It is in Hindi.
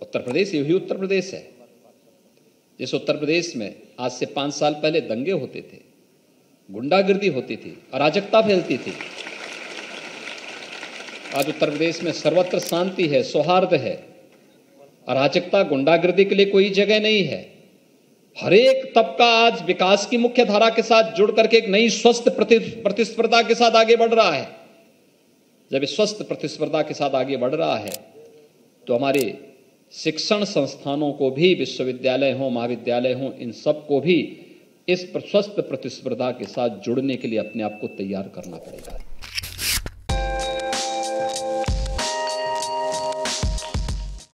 उत्तर प्रदेश यही उत्तर प्रदेश है। जिस उत्तर प्रदेश में आज से 5 साल पहले दंगे होते थे, गुंडागिर्दी होती थी, अराजकता फैलती थी, आज उत्तर प्रदेश में सर्वत्र शांति है, सौहार्द है, अराजकता गुंडागिर्दी के लिए कोई जगह नहीं है। हर एक तबका आज विकास की मुख्य धारा के साथ जुड़ करके एक नई स्वस्थ प्रतिस्पर्धा के साथ आगे बढ़ रहा है। जब इस स्वस्थ प्रतिस्पर्धा के साथ आगे बढ़ रहा है तो हमारे शिक्षण संस्थानों को भी, विश्वविद्यालय हो, महाविद्यालय हो, इन सब को भी इस स्वस्थ प्रतिस्पर्धा के साथ जुड़ने के लिए अपने आप को तैयार करना पड़ेगा।